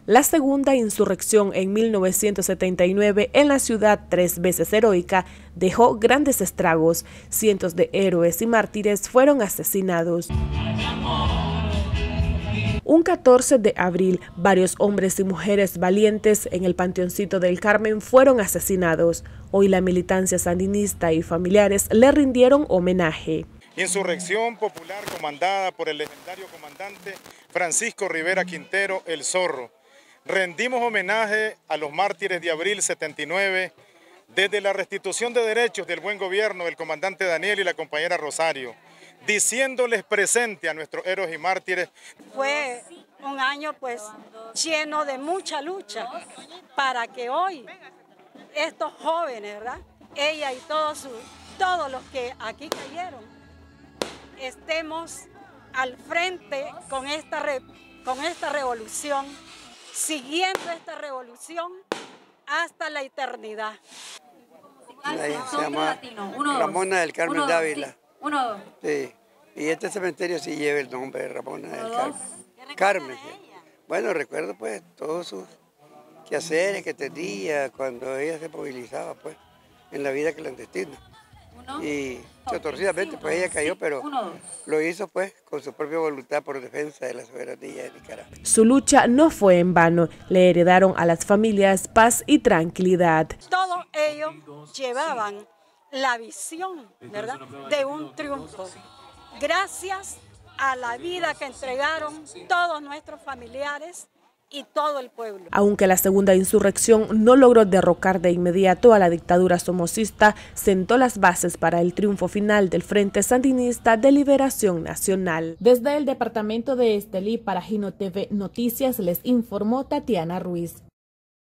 La segunda insurrección en 1979 en la ciudad 3 veces heroica dejó grandes estragos. Cientos de héroes y mártires fueron asesinados. Un 14 de abril, varios hombres y mujeres valientes en el Panteoncito del Carmen fueron asesinados. Hoy la militancia sandinista y familiares le rindieron homenaje. Insurrección popular comandada por el legendario comandante Francisco Rivera Quintero, el Zorro. Rendimos homenaje a los mártires de abril 79, desde la restitución de derechos del buen gobierno del comandante Daniel y la compañera Rosario, diciéndoles presente a nuestros héroes y mártires. Fue un año pues lleno de mucha lucha para que hoy estos jóvenes, ¿verdad? Ella y todos los que aquí cayeron, estemos al frente con esta revolución, siguiendo esta revolución hasta la eternidad. Se llama Ramona del Carmen de Ávila. Sí, y este cementerio sí lleva el nombre de Ramona del Carmen. Bueno, recuerdo pues todos sus quehaceres que tenía cuando ella se movilizaba pues en la vida clandestina. Y torcidamente pues ella cayó, pero lo hizo pues con su propia voluntad por defensa de la soberanía de Nicaragua. Su lucha no fue en vano, le heredaron a las familias paz y tranquilidad. Todos ellos llevaban la visión, ¿verdad?, de un triunfo. Gracias a la vida que entregaron todos nuestros familiares y todo el pueblo. Aunque la segunda insurrección no logró derrocar de inmediato a la dictadura somocista, sentó las bases para el triunfo final del Frente Sandinista de Liberación Nacional. Desde el departamento de Estelí para Gino TV Noticias les informó Tatiana Ruiz.